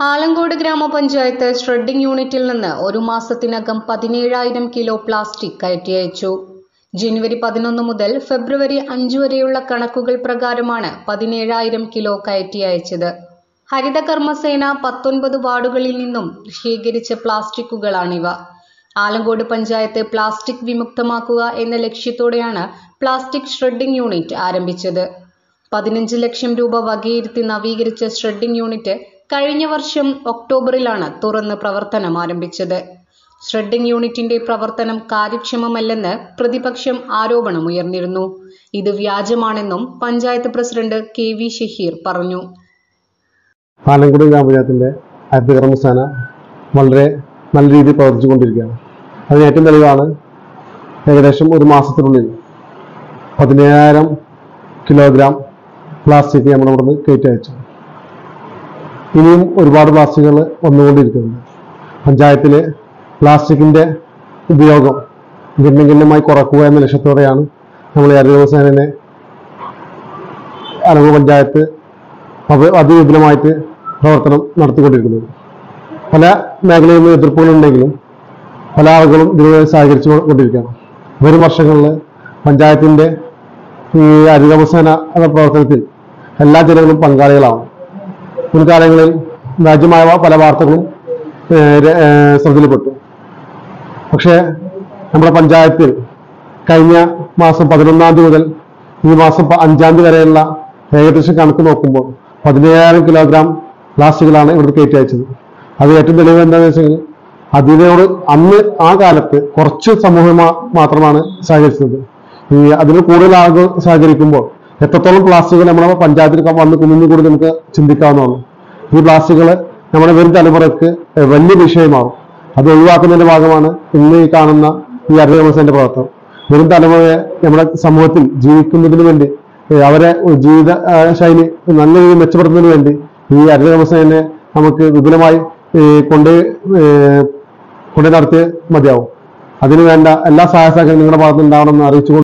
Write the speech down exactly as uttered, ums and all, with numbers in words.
ആലങ്കോട് ഗ്രാമപഞ്ചായത്ത് ഷ്രെഡിംഗ് യൂണിറ്റിൽ നിന്ന് ഒരു മാസത്തിനകം പതിനേഴായിരം കിലോ പ്ലാസ്റ്റിക് കയറ്റി അയച്ചു. ജനുവരി പതിനൊന്ന് മുതൽ ഫെബ്രുവരി അഞ്ച് വരെയുള്ള കണക്കുകൾ പ്രകാരമാണ് പതിനേഴായിരം കിലോ കയറ്റി അയച്ചത്. ഹരിതകർമ്മസേന പത്തൊൻപത് വാർഡുകളിൽ നിന്നും ശേഖരിച്ച പ്ലാസ്റ്റിക്കുകളാണിവ. ആലങ്കോട് പഞ്ചായത്ത് പ്ലാസ്റ്റിക് വിമുക്തമാക്കുക എന്ന ലക്ഷ്യത്തോടെയാണ് പ്ലാസ്റ്റിക് ഷ്രെഡിംഗ് യൂണിറ്റ് ആരംഭിച്ചത്. പതിനഞ്ച് ലക്ഷം രൂപ വകയിരുത്തി നവീകരിച്ച ഷ്രെഡിംഗ് യൂണിറ്റ് കഴിഞ്ഞ വർഷം ഒക്ടോബറിലാണ് തുറന്ന് പ്രവർത്തനം ആരംഭിച്ചത്. ഷ്രെഡിംഗ് യൂണിറ്റിന്റെ പ്രവർത്തനം കാര്യക്ഷമമല്ലെന്ന് പ്രതിപക്ഷം ആരോപണമുയർന്നിരുന്നു. ഇത് വ്യാജമാണെന്നും panchayat president K V Shaheer പറഞ്ഞു. ആലങ്കോട് ഗ്രാമപഞ്ചായത്തിന്റെ ഹരിതകർമ്മസേന വളരെ നല്ല രീതിയിൽ പ്രവർത്തിച്ചുകൊണ്ടിരിക്കുകയാണ്. അതിന് ഏറ്റവും തെളിവാണ് ഏകദേശം ഒരു മാസത്തിനുള്ളിൽ പതിനേഴായിരം കിലോഗ്രാം പ്ലാസ്റ്റിക് നമ്മൾ ഇവിടുന്ന് കയറ്റി അയച്ചു. ഇനിയും ഒരുപാട് പ്ലാസ്റ്റിക്കുകൾ വന്നുകൊണ്ടിരിക്കുന്നുണ്ട്. പഞ്ചായത്തിലെ പ്ലാസ്റ്റിക്കിന്റെ ഉപയോഗം ഗണ്യഗണ്യമായി കുറക്കുക എന്ന ലക്ഷ്യത്തോടെയാണ് നമ്മൾ ഹരിതകർമ്മസേനയെ ആലങ്കോട് പഞ്ചായത്ത് അതിവിപുലമായിട്ട് പ്രവർത്തനം നടത്തിക്കൊണ്ടിരിക്കുന്നത്. പല മേഖലയിൽ നിന്ന് എതിർപ്പുകളുണ്ടെങ്കിലും പല ആളുകളും ഇതിനെ സഹകരിച്ചു കൊണ്ടിരിക്കുകയാണ്. വരും വർഷങ്ങളിൽ പഞ്ചായത്തിന്റെ ഈ ഹരിതകർമ്മസേന എന്ന പ്രവർത്തനത്തിൽ എല്ലാ ജനങ്ങളും പങ്കാളികളാവും. മുൻകാലങ്ങളിൽ വ്യാജമായ പല വാർത്തകളും ശ്രദ്ധയിൽപ്പെട്ടു. പക്ഷേ നമ്മുടെ പഞ്ചായത്തിൽ കഴിഞ്ഞ മാസം പതിനൊന്നാം തീയതി മുതൽ ഈ മാസം അഞ്ചാം തീയതി വരെയുള്ള ഏകദേശം കണക്ക് നോക്കുമ്പോൾ പതിനേഴായിരം കിലോഗ്രാം പ്ലാസ്റ്റിക്കുകളാണ് ഇവിടുത്തെ കയറ്റി അയച്ചത്. അത് ഏറ്റവും തെളിവ് എന്താണെന്ന് വെച്ചെങ്കിൽ അതിനോട് അന്ന് ആ കാലത്ത് കുറച്ച് സമൂഹം മാത്രമാണ് സഹകരിച്ചത്. ഈ അതിന് കൂടുതൽ ആളുകൾ സഹകരിക്കുമ്പോൾ എത്രത്തോളം പ്ലാസ്റ്റിക്കുകൾ നമ്മുടെ പഞ്ചായത്തിൽ വന്ന് കുഞ്ഞു കൂടി നമുക്ക് ചിന്തിക്കാവുന്നതാണ്. ഈ പ്ലാസ്റ്റിക്കുകൾ നമ്മുടെ വരും തലമുറയ്ക്ക് വലിയ വിഷയമാവും. അത് ഒഴിവാക്കുന്നതിന്റെ ഭാഗമാണ് ഇന്ന് ഈ കാണുന്ന ഈ ഹരിതകർമ്മസേനയുടെ പ്രവർത്തനം. വരും തലമുറയെ നമ്മുടെ സമൂഹത്തിൽ ജീവിക്കുന്നതിന് വേണ്ടി അവരെ ജീവിത ശൈലി നല്ല രീതിയിൽ മെച്ചപ്പെടുത്തുന്നതിന് വേണ്ടി ഈ ഹരിതകർമ്മസേനയെ നമുക്ക് വിപുലമായി കൊണ്ട് കൊണ്ട് നടത്തി മതിയാവും. അതിനുവേണ്ട എല്ലാ സഹായ സഹകരണങ്ങളും നിങ്ങളുടെ ഭാഗത്ത് ഉണ്ടാവണമെന്ന് അറിയിച്ചുകൊണ്ട്